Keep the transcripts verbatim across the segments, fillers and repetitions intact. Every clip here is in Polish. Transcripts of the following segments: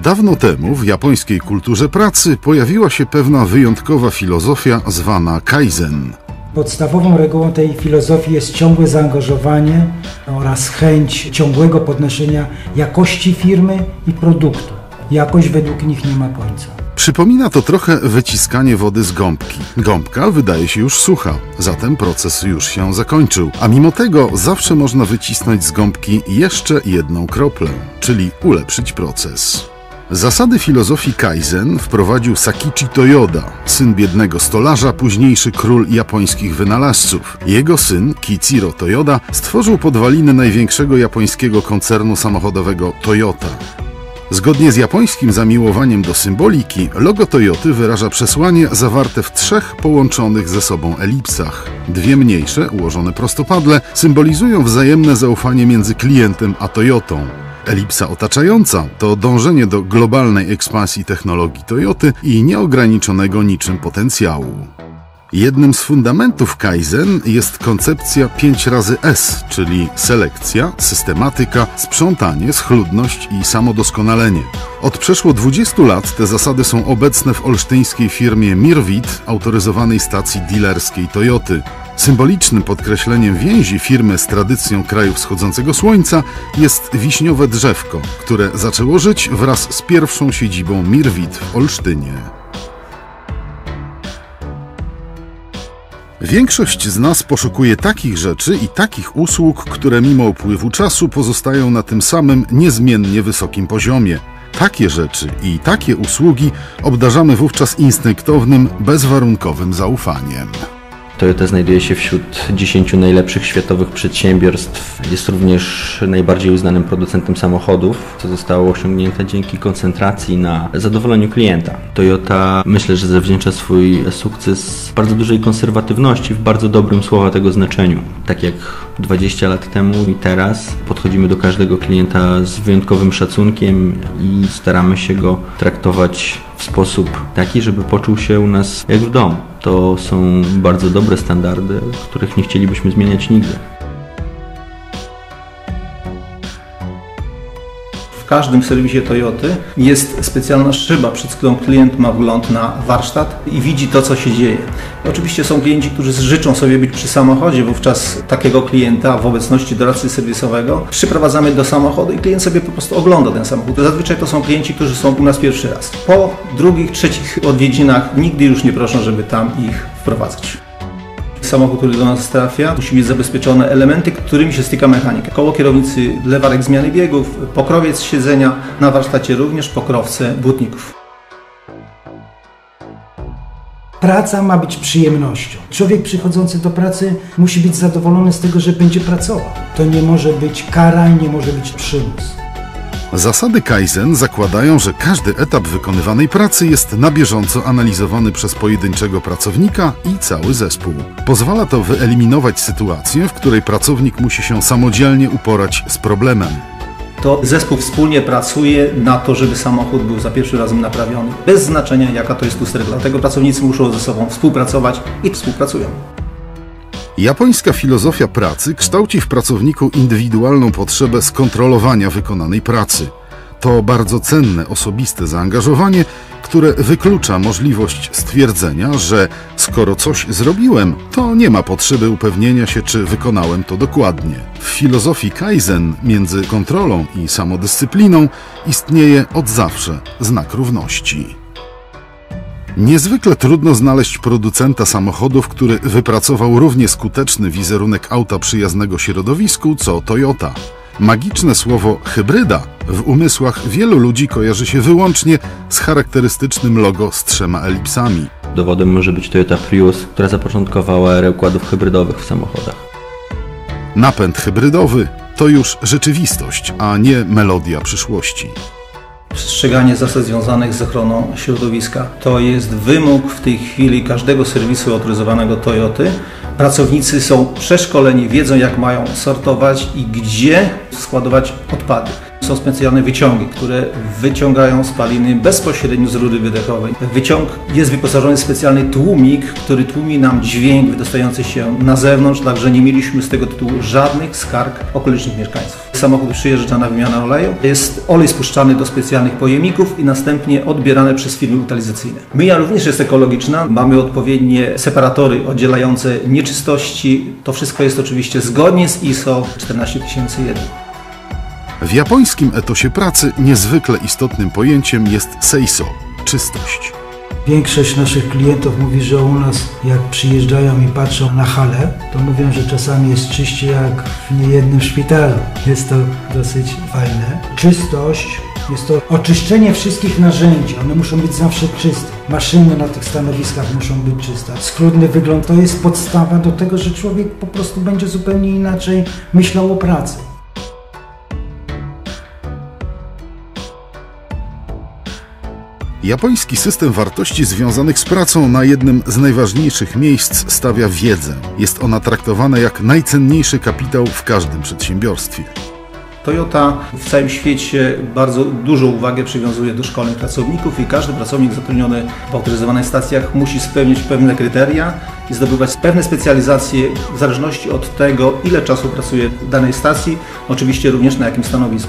Dawno temu w japońskiej kulturze pracy pojawiła się pewna wyjątkowa filozofia zwana kaizen. Podstawową regułą tej filozofii jest ciągłe zaangażowanie oraz chęć ciągłego podnoszenia jakości firmy i produktu. Jakość według nich nie ma końca. Przypomina to trochę wyciskanie wody z gąbki. Gąbka wydaje się już sucha, zatem proces już się zakończył. A mimo tego zawsze można wycisnąć z gąbki jeszcze jedną kroplę, czyli ulepszyć proces. Zasady filozofii kaizen wprowadził Sakichi Toyoda, syn biednego stolarza, późniejszy król japońskich wynalazców. Jego syn, Kiichiro Toyoda, stworzył podwaliny największego japońskiego koncernu samochodowego Toyota. Zgodnie z japońskim zamiłowaniem do symboliki, logo Toyoty wyraża przesłanie zawarte w trzech połączonych ze sobą elipsach. Dwie mniejsze, ułożone prostopadle, symbolizują wzajemne zaufanie między klientem a Toyotą. Elipsa otaczająca to dążenie do globalnej ekspansji technologii Toyoty i nieograniczonego niczym potencjału. Jednym z fundamentów kaizen jest koncepcja pięć razy S, czyli selekcja, systematyka, sprzątanie, schludność i samodoskonalenie. Od przeszło dwudziestu lat te zasady są obecne w olsztyńskiej firmie Mirwit, autoryzowanej stacji dealerskiej Toyoty. Symbolicznym podkreśleniem więzi firmy z tradycją kraju wschodzącego słońca jest wiśniowe drzewko, które zaczęło żyć wraz z pierwszą siedzibą Mirwit w Olsztynie. Większość z nas poszukuje takich rzeczy i takich usług, które mimo upływu czasu pozostają na tym samym niezmiennie wysokim poziomie. Takie rzeczy i takie usługi obdarzamy wówczas instynktownym, bezwarunkowym zaufaniem. Toyota znajduje się wśród dziesięciu najlepszych światowych przedsiębiorstw. Jest również najbardziej uznanym producentem samochodów, co zostało osiągnięte dzięki koncentracji na zadowoleniu klienta. Toyota, myślę, że zawdzięcza swój sukces bardzo dużej konserwatywności w bardzo dobrym słowa tego znaczeniu. Tak jak dwadzieścia lat temu i teraz podchodzimy do każdego klienta z wyjątkowym szacunkiem i staramy się go traktować w sposób taki, żeby poczuł się u nas jak w domu. To są bardzo dobre standardy, których nie chcielibyśmy zmieniać nigdy. W każdym serwisie Toyoty jest specjalna szyba, przed którą klient ma wgląd na warsztat i widzi to, co się dzieje. Oczywiście są klienci, którzy życzą sobie być przy samochodzie, wówczas takiego klienta w obecności doradcy serwisowego przyprowadzamy do samochodu i klient sobie po prostu ogląda ten samochód. Zazwyczaj to są klienci, którzy są u nas pierwszy raz. Po drugich, trzecich odwiedzinach nigdy już nie proszą, żeby tam ich wprowadzać. Samochód, który do nas trafia, musi mieć zabezpieczone elementy, którymi się styka mechanika. Koło kierownicy, lewarek zmiany biegów, pokrowiec siedzenia, na warsztacie również pokrowce błotników. Praca ma być przyjemnością. Człowiek przychodzący do pracy musi być zadowolony z tego, że będzie pracował. To nie może być kara i nie może być przymus. Zasady kaizen zakładają, że każdy etap wykonywanej pracy jest na bieżąco analizowany przez pojedynczego pracownika i cały zespół. Pozwala to wyeliminować sytuację, w której pracownik musi się samodzielnie uporać z problemem. To zespół wspólnie pracuje na to, żeby samochód był za pierwszym razem naprawiony. Bez znaczenia, jaka to jest ustęp. Dlatego pracownicy muszą ze sobą współpracować i współpracują. Japońska filozofia pracy kształci w pracowniku indywidualną potrzebę skontrolowania wykonanej pracy. To bardzo cenne, osobiste zaangażowanie, które wyklucza możliwość stwierdzenia, że skoro coś zrobiłem, to nie ma potrzeby upewnienia się, czy wykonałem to dokładnie. W filozofii kaizen między kontrolą i samodyscypliną istnieje od zawsze znak równości. Niezwykle trudno znaleźć producenta samochodów, który wypracował równie skuteczny wizerunek auta przyjaznego środowisku co Toyota. Magiczne słowo hybryda w umysłach wielu ludzi kojarzy się wyłącznie z charakterystycznym logo z trzema elipsami. Dowodem może być Toyota Prius, która zapoczątkowała erę układów hybrydowych w samochodach. Napęd hybrydowy to już rzeczywistość, a nie melodia przyszłości. Przestrzeganie zasad związanych z ochroną środowiska to jest wymóg w tej chwili każdego serwisu autoryzowanego Toyoty. Pracownicy są przeszkoleni, wiedzą, jak mają sortować i gdzie składować odpady. Są specjalne wyciągi, które wyciągają spaliny bezpośrednio z rury wydechowej. Wyciąg jest wyposażony w specjalny tłumik, który tłumi nam dźwięk wydostający się na zewnątrz, także nie mieliśmy z tego tytułu żadnych skarg okolicznych mieszkańców. Samochód przyjeżdża na wymianę oleju, jest olej spuszczany do specjalnych pojemników i następnie odbierany przez firmy utylizacyjne. Myja również jest ekologiczna, mamy odpowiednie separatory oddzielające nieczystości. To wszystko jest oczywiście zgodnie z I S O czternaście tysięcy jeden. W japońskim etosie pracy niezwykle istotnym pojęciem jest seiso – czystość. Większość naszych klientów mówi, że u nas jak przyjeżdżają i patrzą na halę, to mówią, że czasami jest czyściej jak w niejednym szpitalu. Jest to dosyć fajne. Czystość jest to oczyszczenie wszystkich narzędzi. One muszą być zawsze czyste. Maszyny na tych stanowiskach muszą być czyste. Schludny wygląd to jest podstawa do tego, że człowiek po prostu będzie zupełnie inaczej myślał o pracy. Japoński system wartości związanych z pracą na jednym z najważniejszych miejsc stawia wiedzę. Jest ona traktowana jak najcenniejszy kapitał w każdym przedsiębiorstwie. Toyota w całym świecie bardzo dużą uwagę przywiązuje do szkoleń pracowników i każdy pracownik zatrudniony w autoryzowanych stacjach musi spełnić pewne kryteria i zdobywać pewne specjalizacje w zależności od tego, ile czasu pracuje w danej stacji, oczywiście również na jakim stanowisku.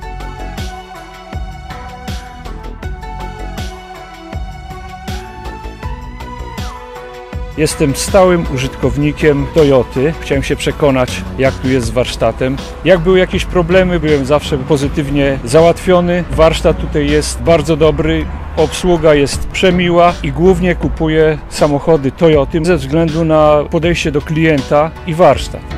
Jestem stałym użytkownikiem Toyoty. Chciałem się przekonać, jak tu jest z warsztatem. Jak były jakieś problemy, byłem zawsze pozytywnie załatwiony. Warsztat tutaj jest bardzo dobry, obsługa jest przemiła i głównie kupuję samochody Toyoty ze względu na podejście do klienta i warsztat.